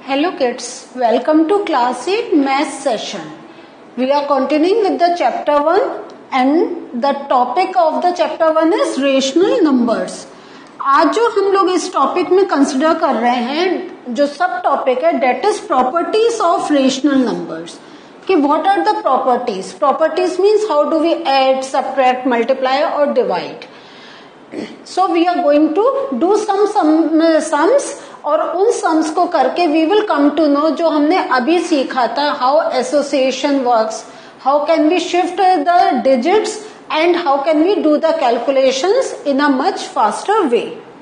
Hello kids, welcome to class 8 math session. We are continuing with the chapter 1 and the topic of the chapter 1 is rational numbers. आज जो हम लोग इस topic में consider कर रहे हैं, जो सब टॉपिक है, that is properties of rational numbers. कि what are the properties? Properties means how do we add, subtract, multiply और divide. So we are going to do some sums और उन सम्स को करके we will come to know जो हमने अभी सीखा था, how association works, how can we shift the digits and how can we do the calculations in a much faster way.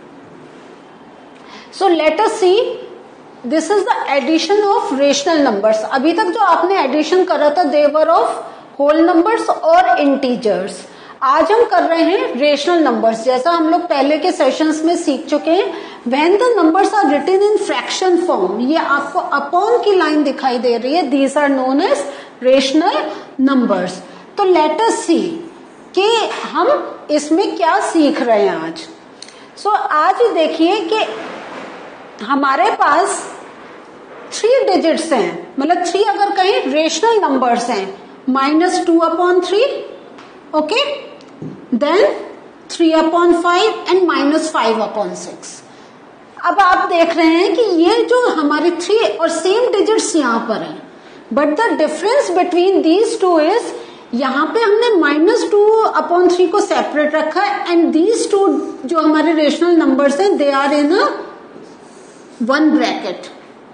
So let us see, this is the addition of rational numbers. अभी तक जो आपने addition करा था they were of whole numbers और integers. आज हम कर रहे हैं rational numbers. जैसा हम लोग पहले के सेशंस में सीख चुके हैं, when the numbers are written in fraction form, ये आपको upon की लाइन दिखाई दे रही है, these are known as rational numbers. तो let us see कि हम इसमें क्या सीख रहे हैं आज. सो आज देखिए कि हमारे पास 3 डिजिट्स हैं, मतलब 3 अगर कहें रेशनल नंबर्स हैं, -2/3, ओके, देन 3/5 एंड -5/6. अब आप देख रहे हैं कि ये जो हमारे 3 और सेम डिजिट्स यहां पर हैं, but the difference between these two is यहां पे हमने -2/3 को सेपरेट रखा है एंड दीज टू जो हमारे रेशनल नंबर्स हैं they are in a 1 bracket.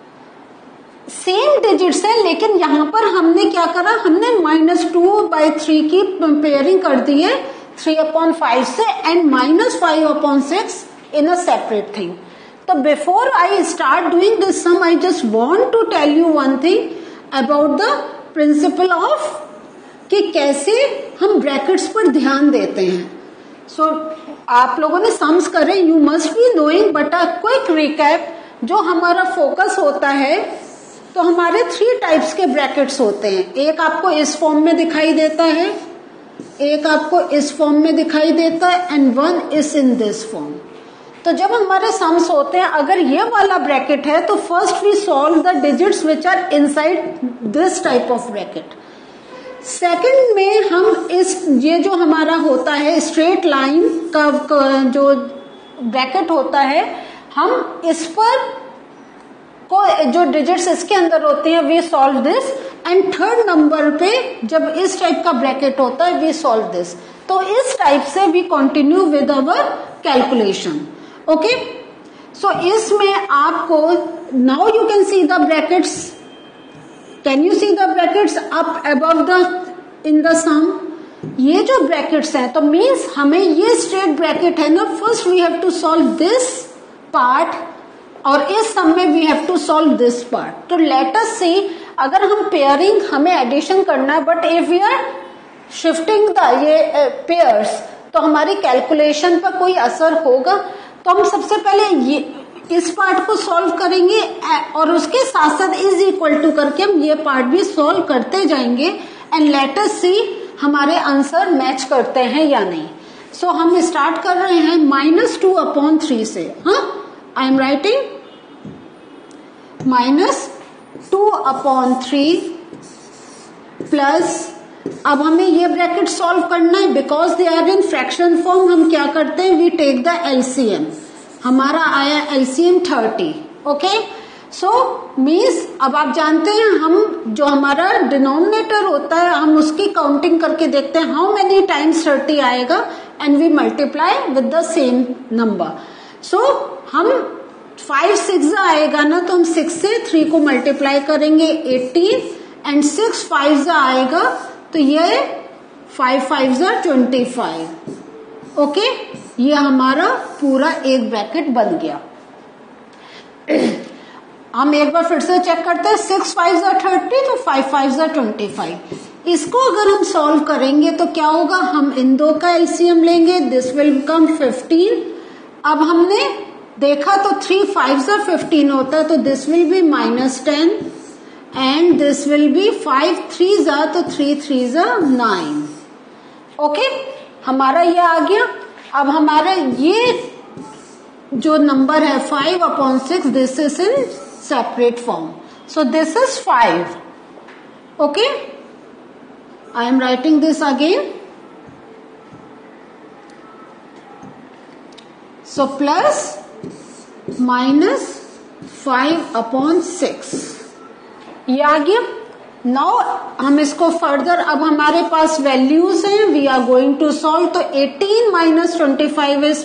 Same digits है लेकिन यहां पर हमने क्या करा, हमने -2/3 की पेयरिंग कर दी है 3/5 से and -5/6 in a separate thing. तो before I start doing this sum I just want to tell you one thing about the principle of कि कैसे हम ब्रैकेट्स पर ध्यान देते हैं. सो आप लोगों ने सम्स करे, you must be knowing, but a quick recap. जो हमारा फोकस होता है तो हमारे 3 टाइप्स के ब्रैकेट्स होते हैं. एक आपको इस फॉर्म में दिखाई देता है, एक आपको इस फॉर्म में दिखाई देता है and one is in this form. तो जब हमारे सम्स होते हैं, अगर ये वाला ब्रैकेट है तो first we solve the digits which are inside this type of bracket. Second में हम ये जो हमारा होता है स्ट्रेट लाइन का जो ब्रैकेट होता है, हम इस पर को जो डिजिट्स इसके अंदर होते हैं we solve this. And third number पे जब इस टाइप का ब्रैकेट होता है वी सॉल्व दिस. तो इस टाइप से we continue with our calculation. Okay, so इसमें आपको now you can see the brackets. Can you see the brackets up above the in the sum? ये जो ब्रैकेट्स हैं तो मीन्स हमें ये स्ट्रेट ब्रैकेट है ना, first we have to solve this part और इस सम में we have to solve this part. तो लेट अस सी, अगर हम पेयरिंग हमें एडिशन करना है, but if we are shifting the ये पेयर्स तो हमारी कैलकुलेशन पर कोई असर होगा. तो हम सबसे पहले ये इस पार्ट को सॉल्व करेंगे और उसके साथ साथ इज इक्वल टू करके हम ये पार्ट भी सॉल्व करते जाएंगे एंड लेट अस सी हमारे आंसर मैच करते हैं या नहीं. सो हम स्टार्ट कर रहे हैं -2/3 से. हाँ, आई एम राइटिंग -2/3 प्लस, अब हमें ये ब्रैकेट सॉल्व करना है because they are in fraction form. हम क्या करते हैं, वी टेक द एलसीएम. हमारा आया एलसीएम 30. ओके, सो मीन्स अब आप जानते हैं हम जो हमारा डिनोमिनेटर होता है हम उसकी काउंटिंग करके देखते हैं हाउ मेनी टाइम्स 30 आएगा and we multiply with the same number. So हम 5 6 आएगा ना तो हम 6 से 3 को मल्टीप्लाई करेंगे 18 एंड 6 5 आएगा तो ये 5 5 25. ओके, ये हमारा पूरा एक ब्रैकेट बन गया. हम एक बार फिर से चेक करते हैं, 6 5 30 तो 5 5 25. इसको अगर हम सॉल्व करेंगे तो क्या होगा, हम इन दो का एलसीएम लेंगे, दिस विल बिकम 15. अब हमने देखा तो 3 5 15 होता है तो this will be -10 and this will be 5 3 तो 3 3 9. ओके, हमारा ये आ गया. अब हमारा ये जो नंबर है 5/6 this is in separate form. So this is 5. Okay, I am writing this again. So plus minus 5/6 ये आ गया. नाउ हम इसको फर्दर, अब हमारे पास वैल्यूज हैं, we are going to solve. तो 18 minus 25 is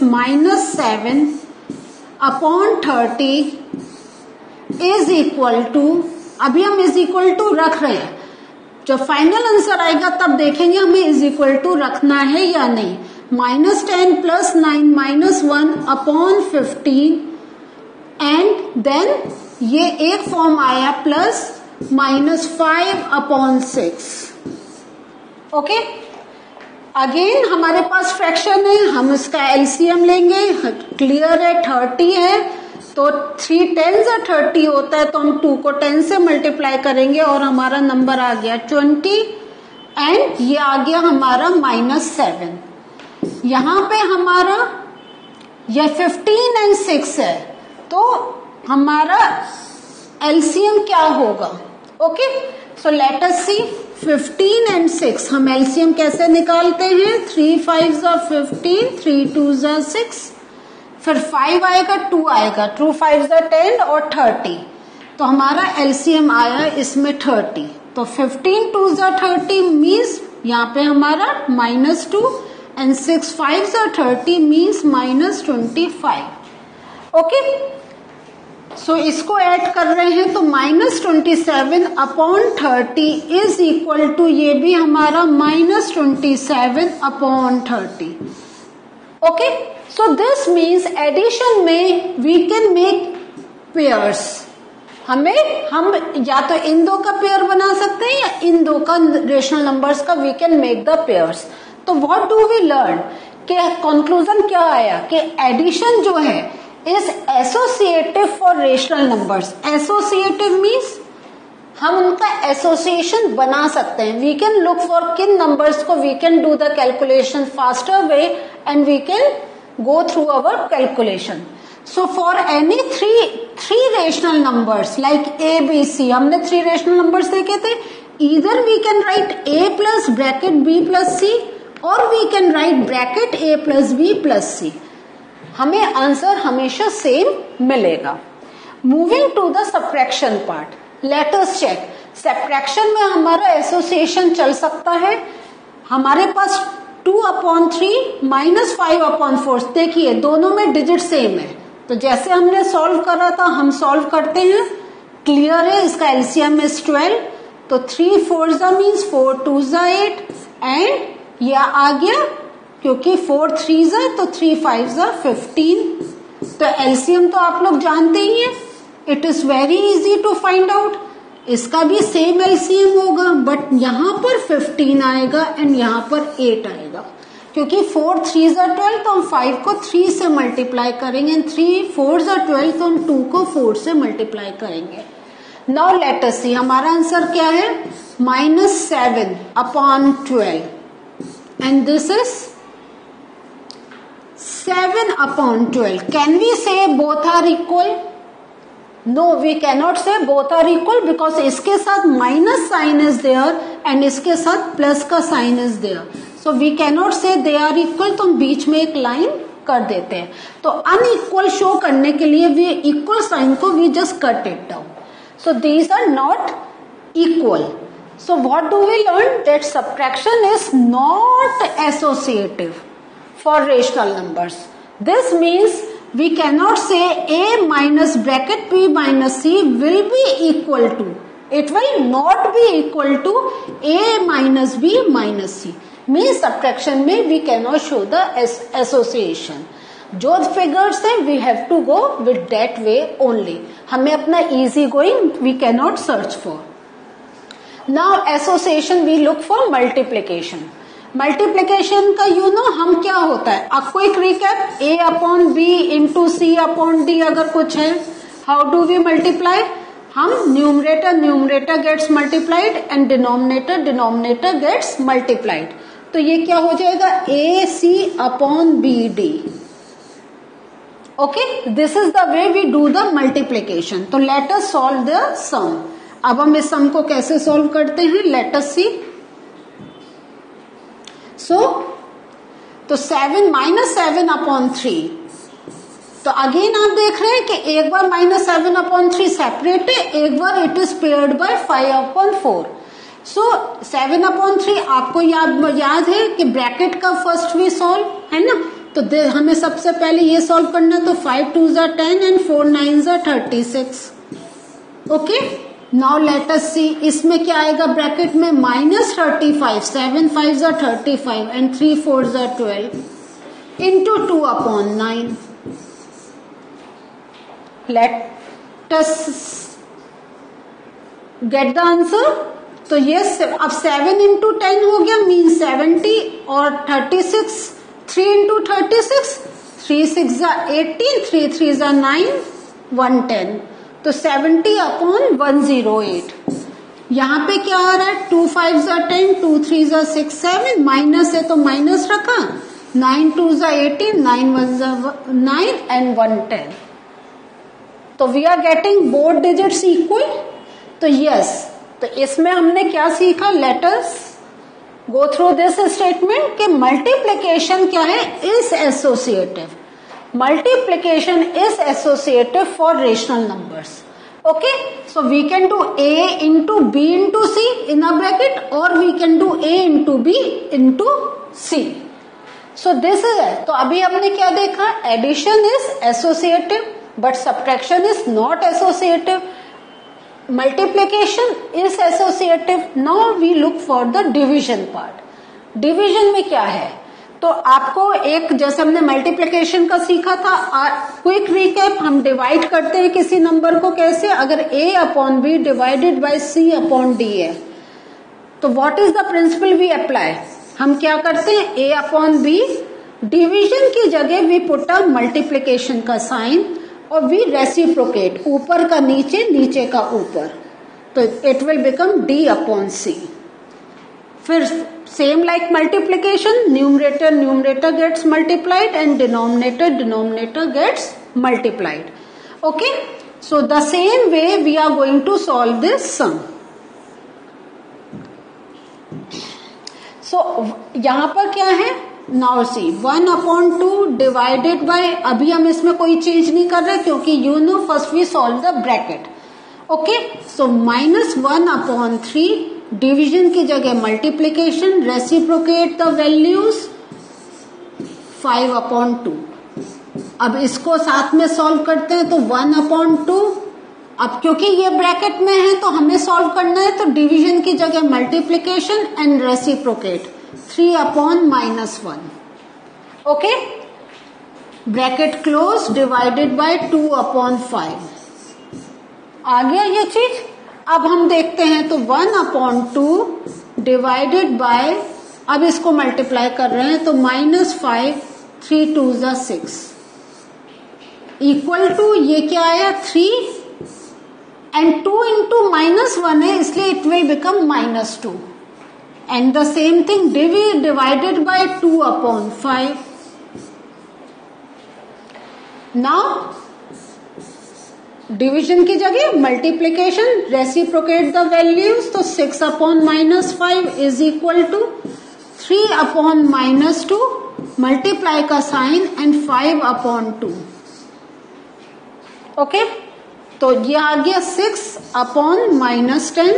-7/30 is equal to, अभी हम इज इक्वल टू रख रहे हैं, जब फाइनल आंसर आएगा तब देखेंगे हमें इज इक्वल टू रखना है या नहीं. -10 + 9 -1/15 एंड देन ये एक फॉर्म आया प्लस -5/6. ओके, अगेन हमारे पास फ्रैक्शन है, हम इसका एलसीएम लेंगे. क्लियर है, 30 है तो 3 10s 30 होता है, तो हम 2 को 10 से मल्टीप्लाई करेंगे और हमारा नंबर आ गया 20 एंड ये आ गया हमारा -7. यहां पे हमारा ये 15 एंड 6 है, तो हमारा एलसीएम क्या होगा. Okay, so let us see 15 and 6. हम एलसीएम कैसे निकालते हैं? 3 5s 15, 3 2s 6, फिर 5 आएगा, 2 आएगा, 2 5s 10 और 30. तो हमारा एलसीएम आया इसमें 30. तो 15 2s 30 मीन्स यहाँ पे हमारा -2 एंड 6 5s 30 मीन्स -25. ओके, सो इसको ऐड कर रहे हैं तो -27/30 इज इक्वल टू, ये भी हमारा -27/30. Okay, so this means addition में वी कैन मेक पेयर्स. हम या तो इन दो का पेयर बना सकते हैं या इन दो का रेशनल नंबर्स का we can make the pairs. तो व्हाट डू वी लर्न, कि कंक्लूजन क्या आया कि एडिशन जो है is associative for rational numbers. Associative means हम उनका एसोसिएशन बना सकते हैं. वी कैन लुक फॉर किन नंबर्स को we can do the calculation faster way and we can go through our calculation. So for any three rational numbers like A B C, हमने 3 rational numbers देखे थे. Either we can write a plus bracket b plus c और we can write bracket a plus b plus c. हमें answer हमेशा same मिलेगा. Moving to the subtraction part, let us check. Subtraction में हमारा association चल सकता है. हमारे पास 2/3 -5/4. देखिए दोनों में डिजिट सेम है, तो जैसे हमने सॉल्व करा था हम सॉल्व करते हैं. क्लियर है, इसका एलसीएम इज 12. तो 3 4s मीन्स 4 2s 8 एंड यह आ गया, क्योंकि 4 3s तो 3 5s 15. तो एलसीएम तो आप लोग जानते ही हैं, it is very easy to find out. इसका भी सेम एलसीएम होगा, बट यहां पर 15 आएगा एंड यहां पर 8 आएगा, क्योंकि 4 3s 12 तो हम 5 को 3 से मल्टीप्लाई करेंगे, 3 4s 12 तो हम 2 को 4 से मल्टीप्लाई करेंगे. नाउ लेट अस सी, हमारा आंसर क्या है? -7/12 and this is 7/12. Can we say both are equal? No, we cannot say both are equal because इसके साथ minus sign is there and इसके साथ प्लस का sign is there. So we cannot say they are equal. तो हम बीच में एक line कर देते हैं. तो अनइक्वल शो करने के लिए वी इक्वल साइन को we just cut it down. So these are not equal. So what do we learn? That subtraction is not associative for rational numbers. This means we cannot say a minus bracket b minus c will be equal to. It will not be equal to a minus b minus c. Means subtraction में we cannot show the association. जो figures हैं we have to go with that way only. हमें अपना easy going we cannot search for. Now association we look for multiplication. Multiplication का हम क्या होता है, a quick recap, a/b into c/d अगर कुछ है, how do we multiply? हम numerator gets multiplied and denominator gets multiplied. तो ये क्या हो जाएगा, ac/bd. Okay, this is the way we do the multiplication. तो let us solve the sum. अब हम इस सम को कैसे सॉल्व करते हैं, लेट अस सी. तो 7 -7/3. तो अगेन आप देख रहे हैं कि एक बार -7/3 सेपरेट है, एक बार it is paired by 5/4. So 7/3 आपको याद है कि ब्रैकेट का फर्स्ट वी सॉल्व है ना. तो हमें सबसे पहले ये सॉल्व करना है. तो 5 2 = 10 and 4 9 = 36. Okay, now let us see. इसमें क्या आएगा ब्रैकेट में, -35. 7 5 = 35 and 3 4 = 12 into 2/9. Let us get the answer. तो ये अब 7 × 10 हो गया, मीन 70 और 36. 3 × 36, 3 6 = 18, 3 3 = 9, 110. तो 70/108. यहाँ पे क्या आ रहा है, 2 5 = 10, 2 3 = 6 7, माइनस है तो माइनस रखा, 9 2 = 18, 9 1 = 9 एंड 110. तो we are getting both digits equal. तो यस, तो इसमें हमने क्या सीखा, let us go through this statement कि मल्टीप्लिकेशन क्या है, is associative. Multiplication is associative for rational numbers. Okay, so we can do A into B into C in a bracket, or we can do A into B into C. So this is it. तो अभी हमने क्या देखा, addition is associative but subtraction is not associative. Multiplication is associative. Now we look for the division part. Division में क्या है, तो आपको एक, जैसे हमने मल्टीप्लिकेशन का सीखा था, क्विक रिकैप, हम डिवाइड करते हैं किसी नंबर को कैसे, अगर A/B डिवाइडेड बाय C/D है तो what is the principle we apply. हम क्या करते हैं, A/B डिवीजन की जगह वी पुट अ मल्टीप्लिकेशन का साइन और वी रेसिप्रोकेट, ऊपर का नीचे, नीचे का ऊपर, तो इट विल बिकम D/C. फिर same like multiplication, numerator gets multiplied and denominator gets multiplied. Okay, so the same way we are going to solve this sum. So यहां पर क्या है, नाउ सी 1/2 डिवाइडेड बाय, अभी हम इसमें कोई change नहीं कर रहे क्योंकि you know first we solve the bracket. Okay, so -1/3 division की जगह मल्टीप्लिकेशन, रेसिप्रोकेट द वैल्यूज 5/2. अब इसको साथ में सॉल्व करते हैं तो 1/2. अब क्योंकि ये ब्रैकेट में है तो हमें सॉल्व करना है, तो डिवीजन की जगह multiplication and reciprocate 3/-1. Okay, bracket close, divided by 2/5. आ गया ये चीज. अब हम देखते हैं तो 1/2 डिवाइडेड बाय, अब इसको मल्टीप्लाई कर रहे हैं तो -5, 3 2 = 6 इक्वल टू, ये क्या आया 3 एंड 2 इंटू -1 है इसलिए it will become -2. And the same thing divided by 2/5. Now division की जगह मल्टीप्लिकेशन, रेसिप्रोकेट द वैल्यूज, तो 6/-5 इज इक्वल टू 3/-2, मल्टीप्लाई का साइन एंड 5/2. ओके, तो ये आ गया 6/-10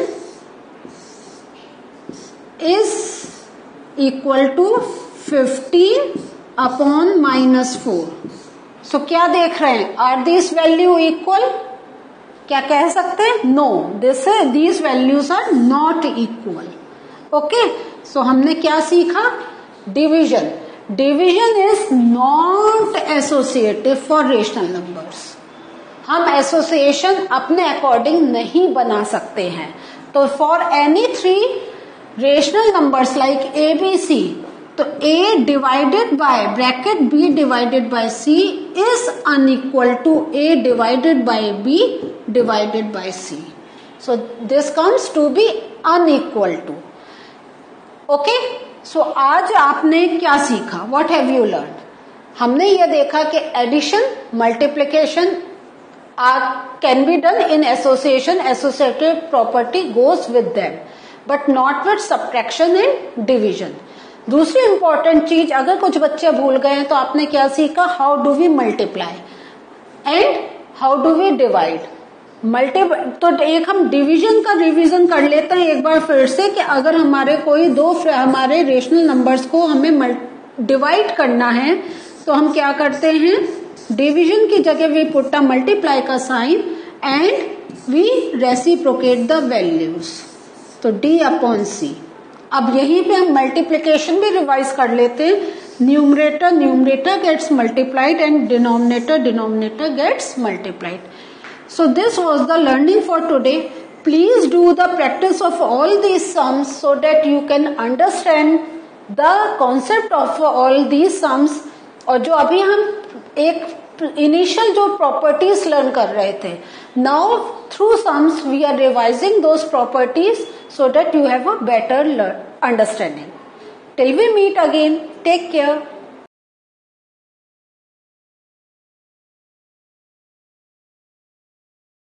इज इक्वल टू 15/-4. सो क्या देख रहे हैं, आर दिस वैल्यू इक्वल, क्या कह सकते हैं, no, these values are not equal. Okay, so हमने क्या सीखा, division. Division is not associative for rational numbers. हम एसोसिएशन अपने अकॉर्डिंग नहीं बना सकते हैं. तो for any 3 rational numbers like ABC, तो A divided by bracket B divided by C is unequal to A divided by B divided by C. So this comes to be unequal to. Okay, so आज आपने क्या सीखा, what have you learned? हमने ये देखा कि addition, multiplication can be done in association, associative property goes with them, but not with subtraction and division. दूसरी important चीज, अगर कुछ बच्चे भूल गए तो आपने क्या सीखा, how do we multiply and how do we divide. तो एक हम डिवीजन का रिवीजन कर लेते हैं एक बार फिर से, कि अगर हमारे कोई हमारे रेशनल नंबर्स को हमें डिवाइड करना है तो हम क्या करते हैं, डिवीजन की जगह वी पुट अ मल्टीप्लाई का sign and we reciprocate the values, तो D/C। अब यहीं पे हम मल्टीप्लिकेशन भी रिवाइज कर लेते हैं, numerator gets multiplied and denominator gets multiplied. So this was the learning for today. Please do the practice of all these sums so that you can understand the concept of all these sums. और जो अभी हम एक initial जो properties learn कर रहे थे, now through sums we are revising those properties so that you have a better understanding. Till we meet again, take care.